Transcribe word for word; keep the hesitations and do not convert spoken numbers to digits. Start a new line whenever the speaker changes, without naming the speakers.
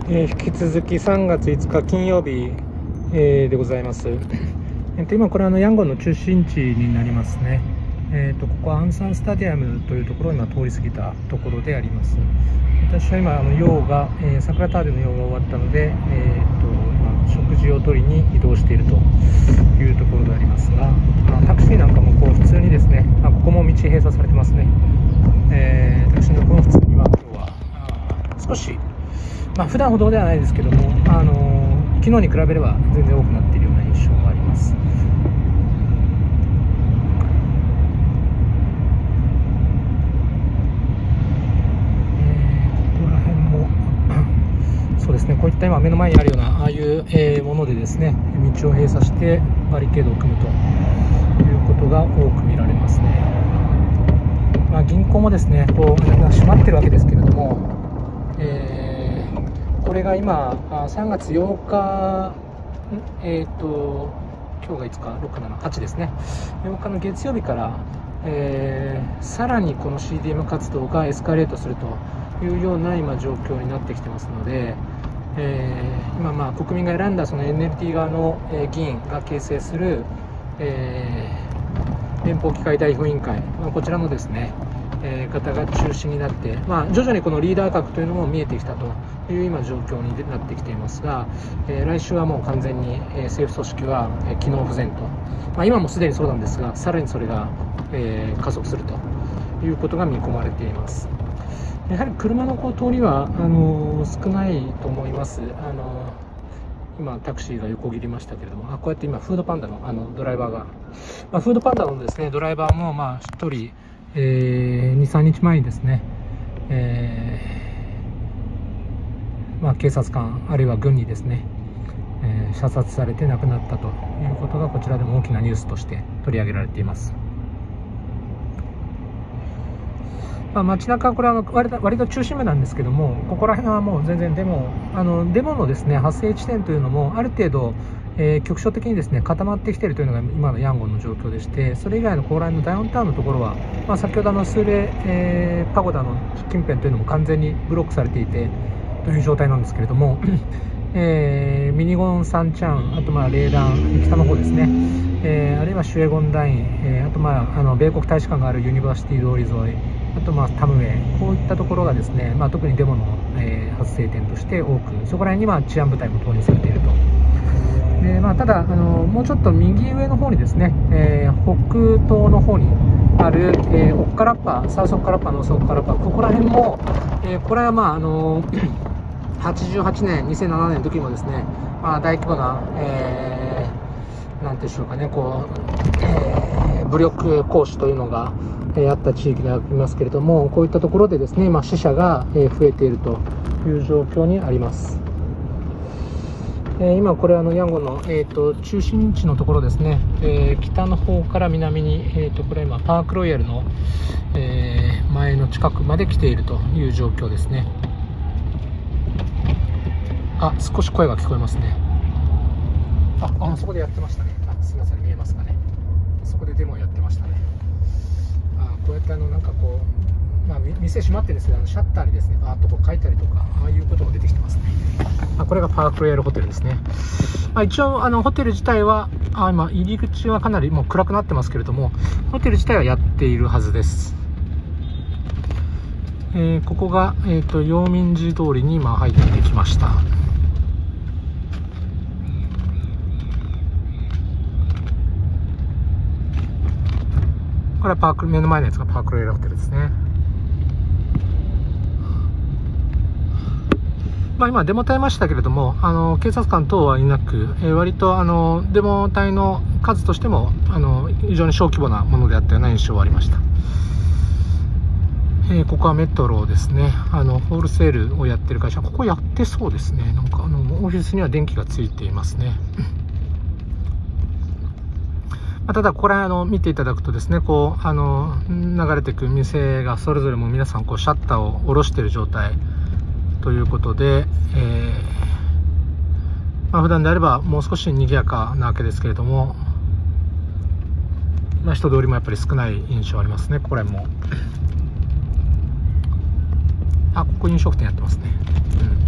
えー、引き続きさんがついつか金曜日、えー、でございます。えー、と今これはあのヤンゴンの中心地になりますね。えー、とここはアンサンスタディアムというところを今通り過ぎたところであります。私は今あの用が、えー、桜タワーでの用が終わったので、えー、と今食事を取りに移動しているというところでありますが、まあ、タクシーなんかもこう普通にですね、まあ、ここも道閉鎖されてますね。えー、タクシーのこの普通には今日は少しまあ普段ほどではないですけども、あのー、昨日に比べれば全然多くなっているような印象があります。えー、ここら辺もそうですね、こういった今目の前にあるようなああいう、えー、ものでですね、道を閉鎖してバリケードを組むということが多く見られますね。まあ、銀行もですねこう閉まってるわけですけれども、えーこれが今さんがつようか、えー、と今日がいつかろく、しち、はちですね、ようかの月曜日から、えー、さらにこの シーディーエム 活動がエスカレートするというような今状況になってきてますので、えー、今まあ国民が選んだその エヌエルティー 側の議員が形成する、えー、連邦議会代表委員会、まあ、こちらのですねえー、方が中心になって、まあ、徐々にこのリーダー格というのも見えてきたという今状況になってきていますが、えー、来週はもう完全に、えー、政府組織は、えー、機能不全と、まあ、今もすでにそうなんですが、さらにそれが、えー、加速するということが見込まれています。やはり車のこう通りはあのー、少ないと思います。あのー、今タクシーが横切りましたけれども、あこうやって今フードパンダの、あのドライバーが、まあ、フードパンダのですねドライバーもまあひとりえー、に、さんにちまえにですね、えーまあ、警察官あるいは軍にですね、えー、射殺されて亡くなったということがこちらでも大きなニュースとして取り上げられています。まあ、街中はこれは割と、割と中心部なんですけども、ここら辺はもう全然デモあのデモのですね発生地点というのもある程度えー、局所的にですね固まってきているというのが今のヤンゴンの状況でして、それ以外の高麗のダウンタウンのところは、まあ、先ほどのスーレ、えー、パゴダの近辺というのも完全にブロックされていてという状態なんですけれども、えー、ミニゴンサンチャン、あとまあレーダン北の方ですね、えー、あるいはシュエゴンダイン、えー、あとまああの米国大使館があるユニバーシティ通り沿い、あとまあタムウェイ、こういったところがですね、まあ、特にデモの、えー、発生点として多く、そこら辺にまあ治安部隊も投入されていると。でまあ、ただあのもうちょっと右上の方にですね、えー、北東の方にある、えー、オッカラッパ、サウスオッカラッパ、ノースオッカラッパ、ここら辺も、えー、これはまああのはちじゅうはちねん、にせんななねんの時もですね、まあ、大規模な、えー、なんていうんでしょうかね、こう、えー、武力行使というのが、えー、あった地域でありますけれども、こういったところでですね、まあ、死者が、えー、増えているという状況にあります。えー、今これはあのヤンゴンの、えー、と中心地のところですね、えー、北の方から南に、えー、とこれは今パークロイヤルの、えー、前の近くまで来ているという状況ですね。あ、少し声が聞こえますね。あ、あそこでやってましたね。あ、すみません、見えますかね。そこでデモをやってましたね。あ、こうやってあのなんかこう、まあ、店閉まってですね、あのシャッターにですねバーッとこう書いたりとか、ああいうことも出てきてますね。あ、これがパークロイヤルホテルですね。まあ、一応あのホテル自体はあ今入り口はかなりもう暗くなってますけれども、ホテル自体はやっているはずです。えー、ここが、えー、と陽明寺通りに今入ってきました。これはパーク目の前のやつがパークロイヤルホテルですね。まあ、今デモ隊いましたけれども、あの警察官等はいなく、えー、割とあのデモ隊の数としてもあの非常に小規模なものであったような印象はありました。えー、ここはメトロですね。あのホールセールをやってる会社、ここやってそうですね。なんかあのオフィスには電気がついていますね。まあ、ただこれあの見ていただくとですね、こうあの流れていく店がそれぞれも皆さんこうシャッターを下ろしている状態ということで、えーまあ、普段であればもう少し賑やかなわけですけれども、まあ、人通りもやっぱり少ない印象ありますね。これもあ、ここ飲食店やってますね。うん